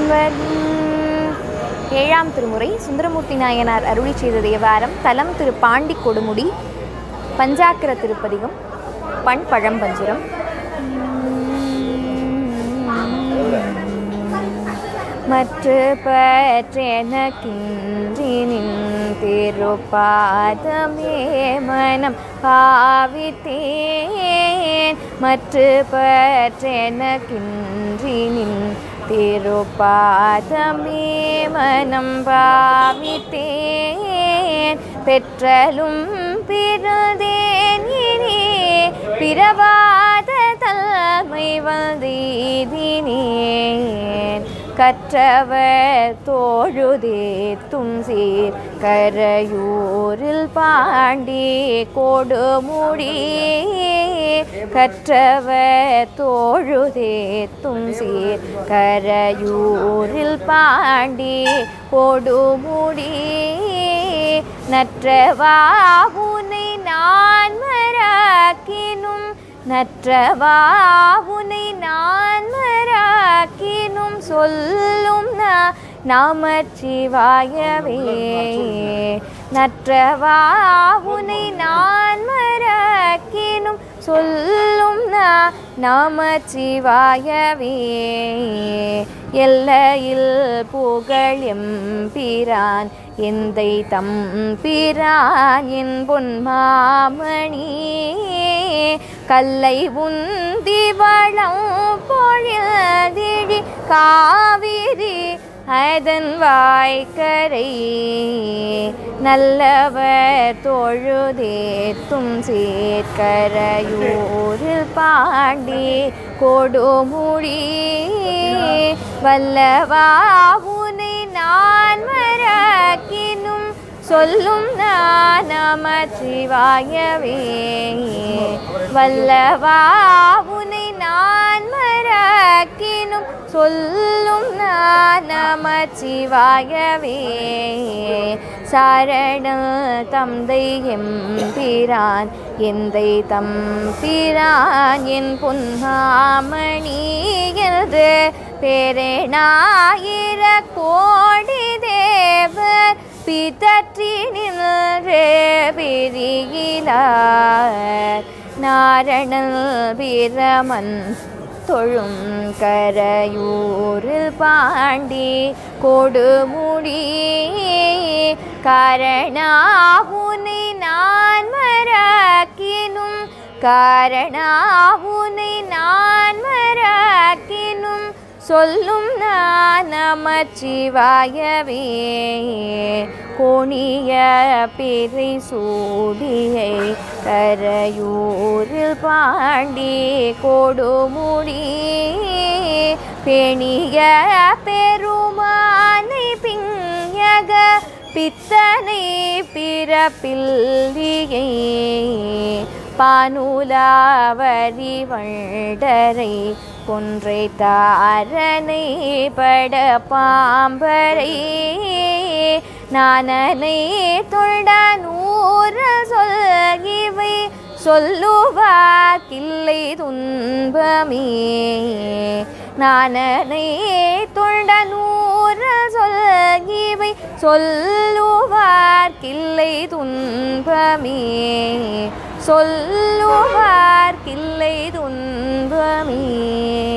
ஏழாம் திருமுறை சுந்தரமூர்த்தி நாயனார் அருளி செய்த தேவாரம். தலம் திரு பாண்டி கொடுமுடி. பஞ்சாக்கர திருப்பதிகம். பண் பழம்பஞ்சுரம். மற்று பற்றெனக்கின்றி நின் திருப்பாதமே மனம் பாவித்தேன். மற்று பற்றெனக்கின்றி நின் திருப்பாதமே மனம் பாவித்தேன். பெற்றலும் பிறந்தேன் இனி பிறவாத தல்மை வந்தீதினேன். கற்றவர் தோழுதேத்தும் சீர் கரையூரில் பாண்டி கொடுமுடி. கற்றவர் தோழுதேத்தும் சீர் கரையூரில் பாண்டி கொடுமுடி. நற்றவாவுனை நான் மறக்கினும் நற்றவாவுனை நான் மறக்கினும் சொல்லும் நமச்சிவாயவே. நற்றவாவுனை நான் மறக்கினும் சொல்லும் நமச்சிவாயவே. எல்லையில் புகழ் எம்பிரான் எந்தை தம்பிரான் என் பொன்மாமணி. கல்லை உந்தி வளம் பொழில்திழி காவிரி அதன் வாய்க்கரை. நல்லவர் தொழுதேத்தும் சீர்கரையூரில் பாண்டி கொடுமுடி. வல்லவாவுனை நான் மறக்கினும் சொல்லும் நமச்சிவாயவே. வல்லவாவுனை நான் மறக்கினும் சொல்லும் நமச்சிவாயவே. சாரண தந்தை எம்பிரான் எந்தை தம்பிரான் என் பொன்மாமணி என்று பேரேனாயிர கோடி தேவர் பிதற்றி நின்று பிரியிலார். நாரணல் பிரமன் தொழும் கரையூரில் பாண்டி கொடுமுடி. காரணாவுனை நான் மறக்கினும் காரணாவுனை நான் மறக்கினும் சொல்லும் நமச்சிவாயவே. கோணிய பிறை சூடியை கரையூரில் பாண்டி கொடுமுடி. பேணிய பெருமானை பிஞக பித்தனை பிறப்பில்லியை. பானுலாவரி வண்டரை கொன்றை தாரனை பட பாம்பரை. நானனை தொண்ட நூற சொல் இவை சொல்லுவார்க்கில்லை துன்பமே. நானனை தொண்ட நூற சொல் இவை சொல்லுவார்க்கில்லை துன்பமே. சொல்லுவார்க்கில்லை துன்பமே.